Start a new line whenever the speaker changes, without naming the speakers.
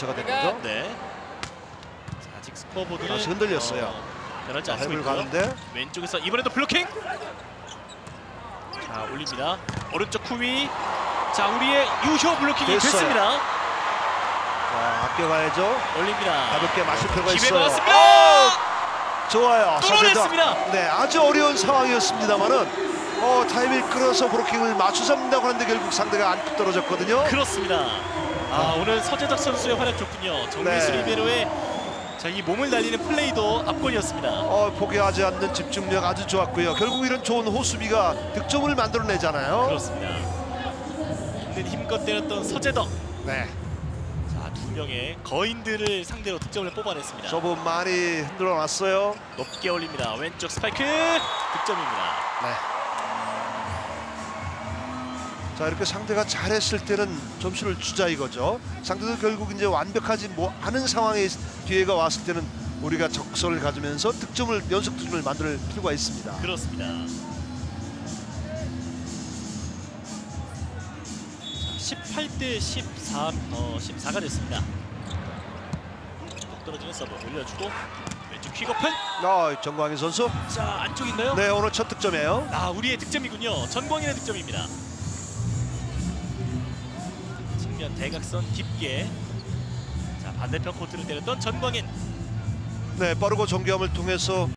교체가 된 거죠.
네. 자, 아직 스코어보드는
다시 흔들렸어요.
변하지 않고
힘을
있고요.
가는데
왼쪽에서 이번에도 블로킹. 자, 올립니다. 오른쪽 후위. 자, 우리의 유효 블로킹이
됐어요.
됐습니다.
자, 아껴가야죠.
올립니다.
가볍게 마실 필요가
기회가
있어요.
왔습니다.
좋아요.
뚫어냈습니다.
서재덕. 네, 아주 어려운 상황이었습니다만은 타이밍을 끌어서 브로킹을 맞춰잡는다고 하는데 결국 상대가 안고 떨어졌거든요.
그렇습니다. 오늘 서재덕 선수의 활약 좋군요. 정미수 리베로의 자, 이 몸을 날리는 플레이도 압권이었습니다.
포기하지 않는 집중력 아주 좋았고요. 결국 이런 좋은 호수비가 득점을 만들어내잖아요.
그렇습니다. 있는 힘껏 때렸던 서재덕.
네.
자, 두 명의 거인들을 상대로 득점을 뽑아냈습니다.
서브 많이 흔들어놨어요.
높게 올립니다. 왼쪽 스파이크 득점입니다.
네. 자, 이렇게 상대가 잘했을 때는 점수를 주자 이거죠. 상대도 결국 이제 완벽하지 않은 상황에 기회가 왔을 때는 우리가 적설을 가지면서 연속 득점을 만들 필요가 있습니다.
그렇습니다. 18대 14가 됐습니다. 뚝 떨어지는 서브 올려주고 왼쪽 퀵오픈.
정광인 선수.
자, 안쪽인가요?
네, 오늘 첫 득점이에요.
우리의 득점이군요. 전광인의 득점입니다. 측면 대각선 깊게. 자, 반대편 코트를 때렸던 전광인.
네, 빠르고 정교함을 통해서